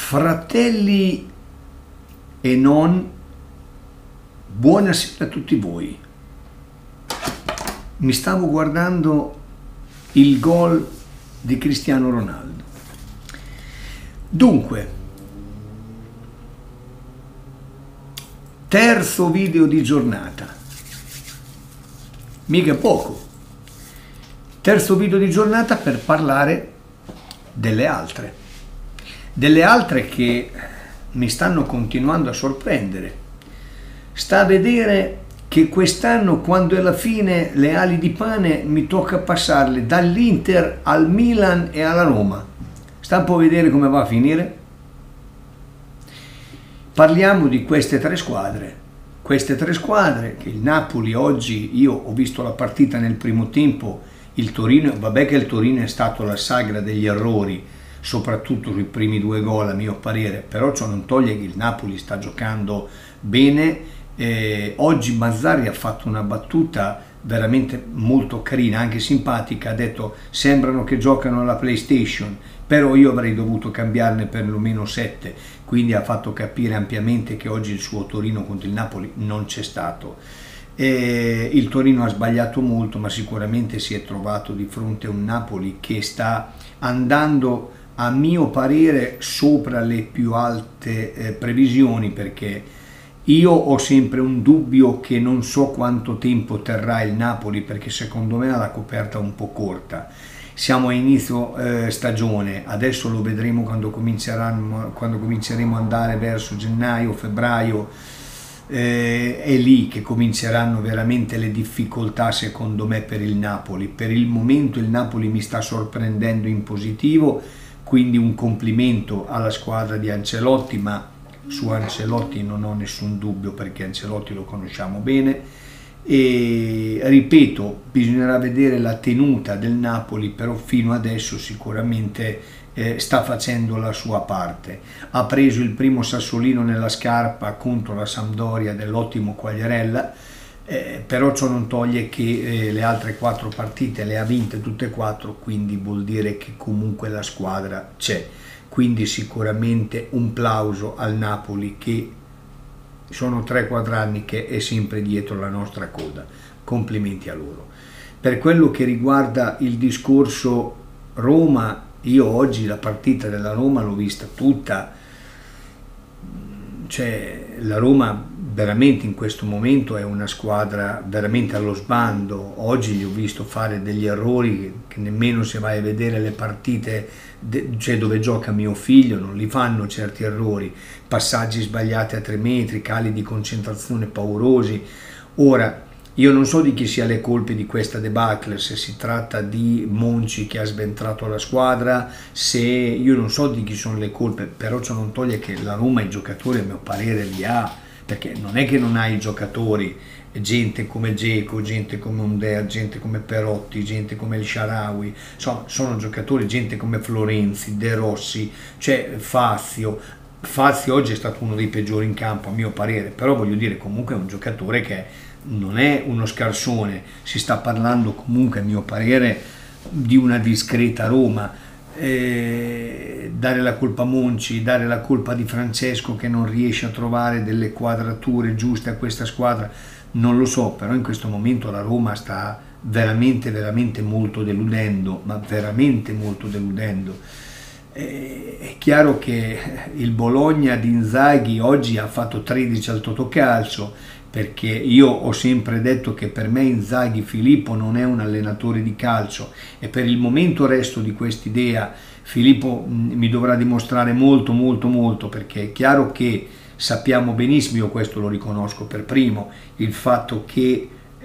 Fratelli e non, buonasera a tutti voi. Mi stavo guardando il gol di Cristiano Ronaldo. Dunque, terzo video di giornata, mica poco. Terzo video di giornata per parlare delle altre che mi stanno continuando a sorprendere. Sta a vedere che quest'anno, quando è la fine, le ali di pane mi tocca passarle dall'Inter al Milan e alla Roma. Sta un po' a vedere come va a finire. Parliamo di queste tre squadre che il Napoli oggi, io ho visto la partita nel primo tempo, il Torino, vabbè che il Torino è stato la sagra degli errori, soprattutto sui primi due gol a mio parere, però ciò non toglie che il Napoli sta giocando bene. Oggi Mazzarri ha fatto una battuta veramente molto carina, anche simpatica, ha detto sembrano che giocano alla PlayStation, però io avrei dovuto cambiarne perlomeno 7, quindi ha fatto capire ampiamente che oggi il suo Torino contro il Napoli non c'è stato. Il Torino ha sbagliato molto, ma sicuramente si è trovato di fronte a un Napoli che sta andando, a mio parere, sopra le più alte previsioni, perché io ho sempre un dubbio che non so quanto tempo terrà il Napoli, perché secondo me ha la coperta un po' corta. Siamo a inizio stagione, adesso lo vedremo quando cominceremo ad andare verso gennaio, febbraio, è lì che cominceranno veramente le difficoltà secondo me per il Napoli. Per il momento il Napoli mi sta sorprendendo in positivo, quindi un complimento alla squadra di Ancelotti, ma su Ancelotti non ho nessun dubbio perché Ancelotti lo conosciamo bene e ripeto, bisognerà vedere la tenuta del Napoli, però fino adesso sicuramente sta facendo la sua parte. Ha preso il primo sassolino nella scarpa contro la Sampdoria dell'ottimo Quagliarella, però ciò non toglie che le altre 4 partite le ha vinte tutte e 4, quindi vuol dire che comunque la squadra c'è. Quindi sicuramente un plauso al Napoli, che sono 3-4 anni che è sempre dietro la nostra coda. Complimenti a loro. Per quello che riguarda il discorso Roma, io oggi la partita della Roma l'ho vista tutta, cioè la Roma veramente in questo momento è una squadra veramente allo sbando. Oggi li ho visto fare degli errori che nemmeno se vai a vedere le partite cioè dove gioca mio figlio non li fanno certi errori, passaggi sbagliati a 3 metri, cali di concentrazione paurosi. Ora io non so di chi sia le colpe di questa debacle, se si tratta di Monchi che ha sventrato la squadra, se io non so di chi sono le colpe, però ciò non toglie che la Roma i giocatori a mio parere li ha, perché non è che non ha i giocatori, gente come Dzeko, gente come Under, gente come Perotti, gente come il Shaarawy, insomma sono giocatori, gente come Florenzi, De Rossi, cioè Fazio oggi è stato uno dei peggiori in campo a mio parere, però voglio dire comunque è un giocatore che non è uno scarsone, si sta parlando comunque a mio parere di una discreta Roma. Dare la colpa a Monchi, dare la colpa di Francesco che non riesce a trovare delle quadrature giuste a questa squadra, non lo so, però in questo momento la Roma sta veramente molto deludendo, ma veramente molto deludendo. È chiaro che il Bologna di Inzaghi oggi ha fatto 13 al Totocalcio, perché io ho sempre detto che per me Inzaghi Filippo non è un allenatore di calcio e per il momento resto di quest'idea. Filippo mi dovrà dimostrare molto, perché è chiaro che sappiamo benissimo, io questo lo riconosco per primo, il fatto che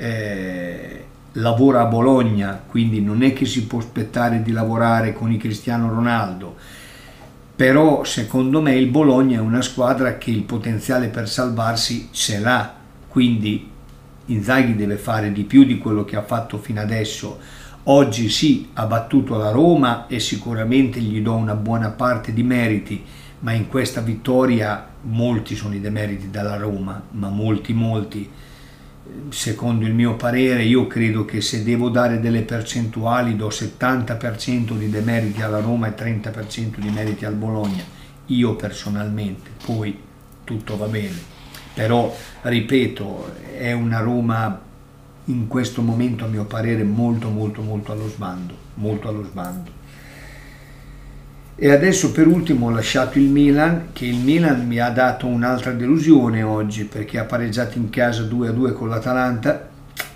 lavora a Bologna, quindi non è che si può aspettare di lavorare con i Cristiano Ronaldo, però secondo me il Bologna è una squadra che il potenziale per salvarsi ce l'ha, quindi Inzaghi deve fare di più di quello che ha fatto fino adesso. Oggi sì, ha battuto la Roma e sicuramente gli do una buona parte di meriti, ma in questa vittoria molti sono i demeriti della Roma, ma molti. Secondo il mio parere, io credo che se devo dare delle percentuali do 70% di demeriti alla Roma e 30% di meriti al Bologna. io personalmente, poi tutto va bene, però ripeto, è una Roma in questo momento a mio parere molto allo sbando, molto allo sbando. E adesso per ultimo ho lasciato il Milan, che il Milan mi ha dato un'altra delusione oggi perché ha pareggiato in casa 2-2 con l'Atalanta.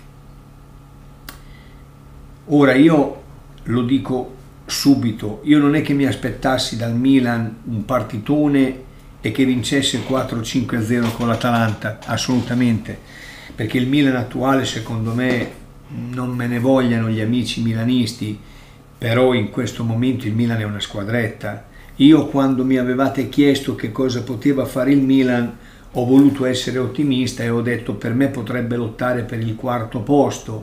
Ora io lo dico subito, io non è che mi aspettassi dal Milan un partitone e che vincesse 4-5-0 con l'Atalanta, assolutamente, perché il Milan attuale secondo me, non me ne vogliano gli amici milanisti, però in questo momento il Milan è una squadretta. Io quando mi avevate chiesto che cosa poteva fare il Milan ho voluto essere ottimista e ho detto per me potrebbe lottare per il quarto posto,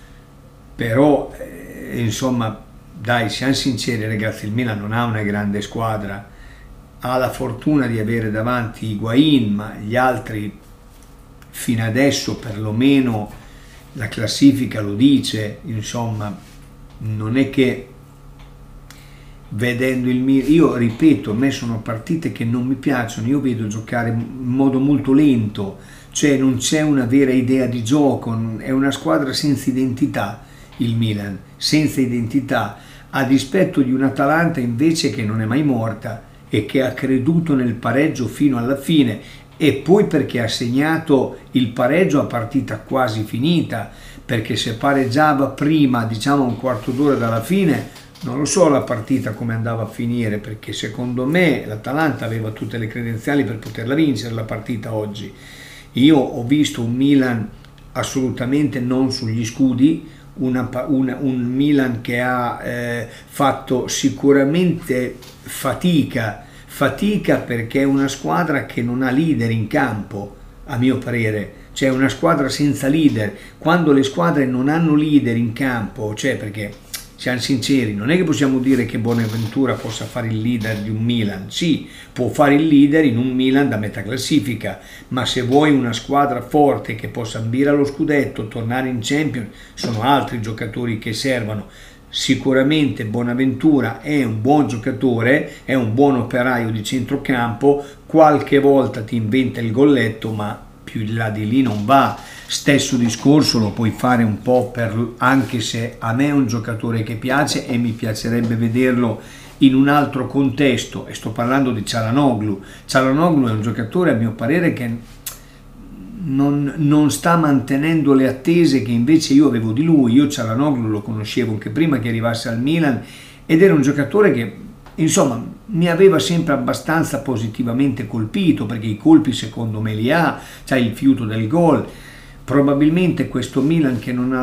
però insomma dai, siamo sinceri ragazzi, il Milan non ha una grande squadra, ha la fortuna di avere davanti Higuain, ma gli altri fino adesso perlomeno la classifica lo dice, insomma non è che vedendo il Milan, io ripeto, a me sono partite che non mi piacciono, io vedo giocare in modo molto lento, cioè non c'è una vera idea di gioco, è una squadra senza identità il Milan, senza identità, a dispetto di un'Atalanta invece che non è mai morta e che ha creduto nel pareggio fino alla fine, e poi perché ha segnato il pareggio a partita quasi finita, perché se pareggiava prima, diciamo un quarto d'ora dalla fine, non lo so la partita come andava a finire, perché secondo me l'Atalanta aveva tutte le credenziali per poterla vincere la partita oggi. Io ho visto un Milan assolutamente non sugli scudi, un Milan che ha fatto sicuramente fatica perché è una squadra che non ha leader in campo, a mio parere, cioè una squadra senza leader. Quando le squadre non hanno leader in campo, cioè perché siamo sinceri, non è che possiamo dire che Bonaventura possa fare il leader di un Milan, sì, può fare il leader in un Milan da metà classifica, ma se vuoi una squadra forte che possa ambire allo scudetto, tornare in Champions, sono altri giocatori che servono. Sicuramente Bonaventura è un buon giocatore, è un buon operaio di centrocampo, qualche volta ti inventa il golletto, ma più in là di lì non va. Stesso discorso lo puoi fare un po' anche se a me è un giocatore che piace e mi piacerebbe vederlo in un altro contesto, e sto parlando di Çalhanoğlu. Çalhanoğlu è un giocatore a mio parere che non sta mantenendo le attese che invece io avevo di lui. Io Çalhanoğlu lo conoscevo anche prima che arrivasse al Milan ed era un giocatore che insomma mi aveva sempre abbastanza positivamente colpito, perché i colpi secondo me li ha, c'ha il fiuto del gol. Probabilmente questo Milan che non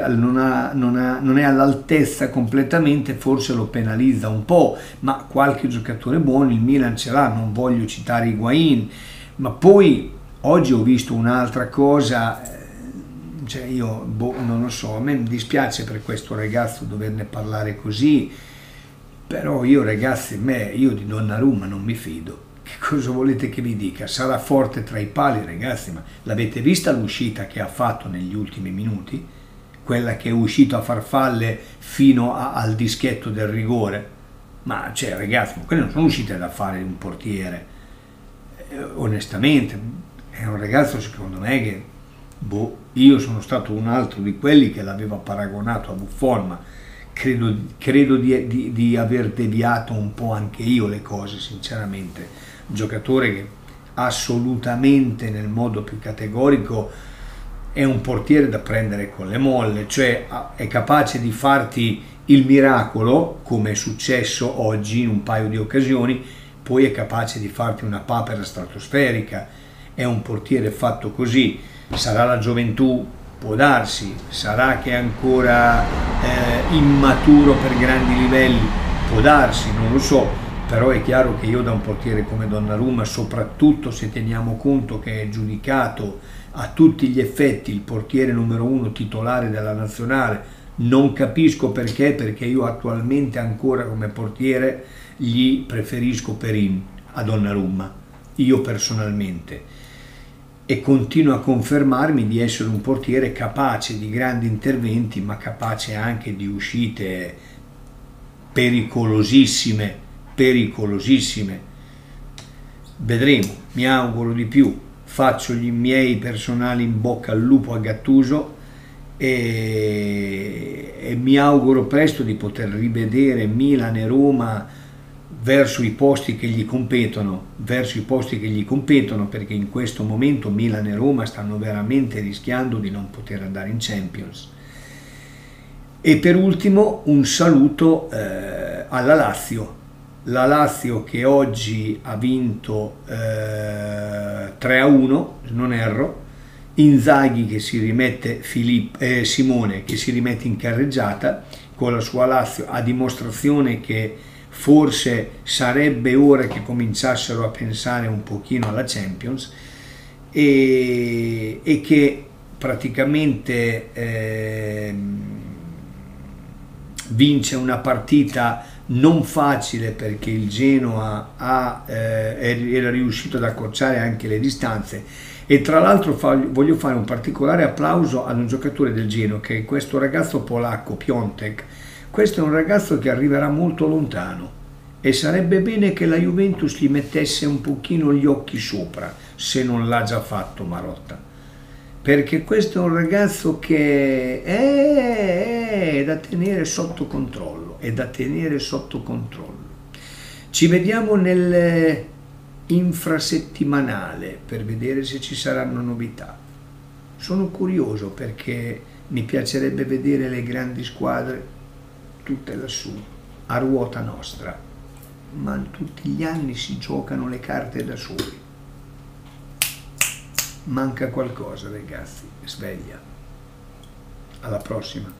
è all'altezza completamente forse lo penalizza un po', ma qualche giocatore buono il Milan ce l'ha, non voglio citare Higuain, ma poi oggi ho visto un'altra cosa, cioè io non lo so, a me mi dispiace per questo ragazzo doverne parlare così, però io ragazzi, io di Donnarumma non mi fido. Che cosa volete che vi dica? Sarà forte tra i pali ragazzi, ma l'avete vista l'uscita che ha fatto negli ultimi minuti? Quella che è uscito a farfalle fino al dischetto del rigore? Ma cioè ragazzi, quelle non sono uscite da fare un portiere, onestamente. È un ragazzo secondo me che io sono stato un altro di quelli che l'aveva paragonato a Buffon, ma credo di aver deviato un po' anche io le cose sinceramente. Un giocatore che assolutamente nel modo più categorico è un portiere da prendere con le molle, cioè è capace di farti il miracolo come è successo oggi in un paio di occasioni, poi è capace di farti una papera stratosferica. È un portiere fatto così. Sarà la gioventù, può darsi, sarà che è ancora immaturo per grandi livelli, può darsi, non lo so, però è chiaro che io da un portiere come Donnarumma, soprattutto se teniamo conto che è giudicato a tutti gli effetti il portiere numero uno titolare della nazionale, non capisco perché io attualmente ancora come portiere gli preferisco Perin a Donnarumma, io personalmente, e continuo a confermarmi di essere un portiere capace di grandi interventi, ma capace anche di uscite pericolosissime, vedremo, mi auguro di più, faccio gli miei personali in bocca al lupo a Gattuso e mi auguro presto di poter rivedere Milan e Roma verso i posti che gli competono, perché in questo momento Milan e Roma stanno veramente rischiando di non poter andare in Champions. E per ultimo un saluto alla Lazio. La Lazio che oggi ha vinto 3-1, se non erro, Inzaghi che si rimette, Simone che si rimette in carreggiata con la sua Lazio, a dimostrazione che forse sarebbe ora che cominciassero a pensare un pochino alla Champions e che praticamente vince una partita non facile, perché il Genoa era riuscito ad accorciare anche le distanze. E tra l'altro voglio fare un particolare applauso ad un giocatore del Genoa, che è questo ragazzo polacco, Piontek. Questo è un ragazzo che arriverà molto lontano e sarebbe bene che la Juventus gli mettesse un pochino gli occhi sopra, se non l'ha già fatto Marotta, perché questo è un ragazzo che è da tenere sotto controllo, Ci vediamo nel infrasettimanale per vedere se ci saranno novità. Sono curioso perché mi piacerebbe vedere le grandi squadre tutte lassù, a ruota nostra, ma tutti gli anni si giocano le carte da soli. Manca qualcosa, ragazzi, sveglia. Alla prossima.